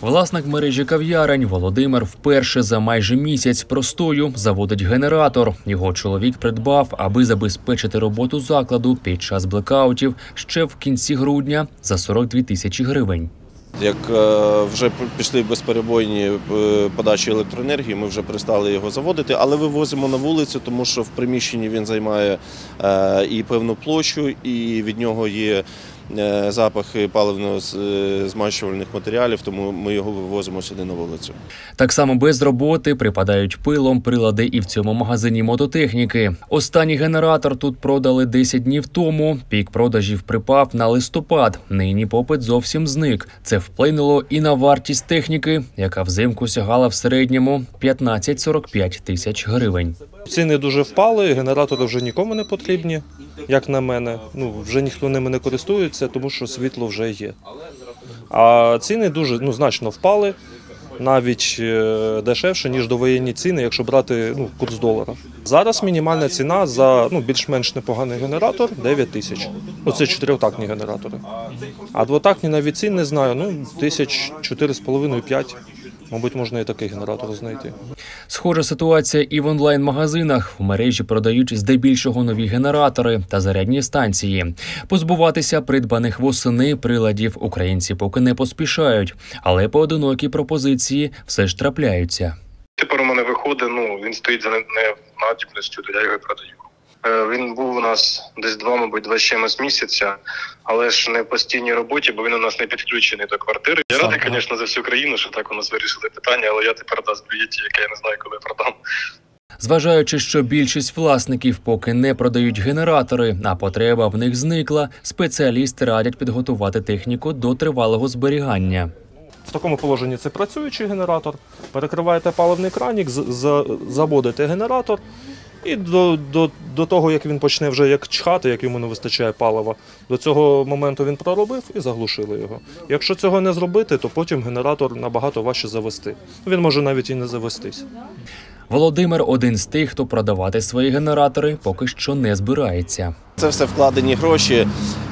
Власник мережі кав'ярень Володимир вперше за майже місяць простою заводить генератор. Його чоловік придбав, аби забезпечити роботу закладу під час блекаутів ще в кінці грудня за 42 тисячі гривень. Як вже пішли безперебойні подачі електроенергії, ми вже перестали його заводити, але вивозимо на вулицю, тому що в приміщенні він займає і певну площу, і від нього є запах паливно-змащувальних матеріалів, тому ми його вивозимо сюди на вулицю. Так само без роботи припадають пилом прилади і в цьому магазині мототехніки. Останній генератор тут продали 10 днів тому. Пік продажів припав на листопад. Нині попит зовсім зник. Це вплинуло і на вартість техніки, яка взимку сягала в середньому 15-45 тисяч гривень. Ціни дуже впали, генератори вже нікому не потрібні, як на мене. Вже ніхто ними не користується, тому що світло вже є. А ціни дуже значно впали, навіть дешевше, ніж довоєнні ціни, якщо брати курс долара. Зараз мінімальна ціна за більш-менш непоганий генератор – 9 тисяч. Це 4-тактні генератори. А двотактні навіть цін не знаю, тисяч 4,5-5. Мабуть, можна і такий генератор знайти. Схожа ситуація і в онлайн-магазинах. В мережі продають здебільшого нові генератори та зарядні станції. Позбуватися придбаних восени приладів українці поки не поспішають, але поодинокі пропозиції все ж трапляються. Тепер у мене виходить, він стоїть за ненадібністю, то я його продаю. Він був у нас десь 2 з чимось місяця, але ж не в постійній роботі, бо він у нас не підключений до квартири. Я радий, звісно, за всю країну, що так у нас вирішили питання, але я тепер збиті, яке я не знаю, коли продам. Зважаючи, що більшість власників поки не продають генератори, а потреба в них зникла, спеціалісти радять підготувати техніку до тривалого зберігання. В такому положенні це працюючий генератор. Перекриваєте паливний кранік, заводите генератор. І до того, як він почне вже як чхати, як йому не вистачає палива, до цього моменту він проробив і заглушили його. Якщо цього не зробити, то потім генератор набагато важче завести. Він може навіть і не завестись. Володимир – один з тих, хто продавати свої генератори поки що не збирається. Це все вкладені гроші.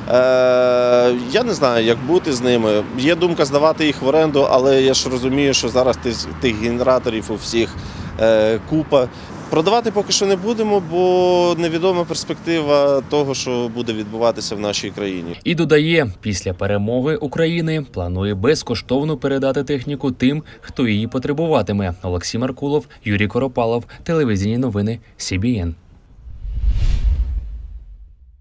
Я не знаю, як бути з ними. Є думка здавати їх в оренду, але я ж розумію, що зараз тих генераторів у всіх купа. Продавати поки що не будемо, бо невідома перспектива того, що буде відбуватися в нашій країні. І додає, після перемоги України планує безкоштовно передати техніку тим, хто її потребуватиме. Олексій Маркулов, Юрій Коропалов, телевізійні новини СІБІН.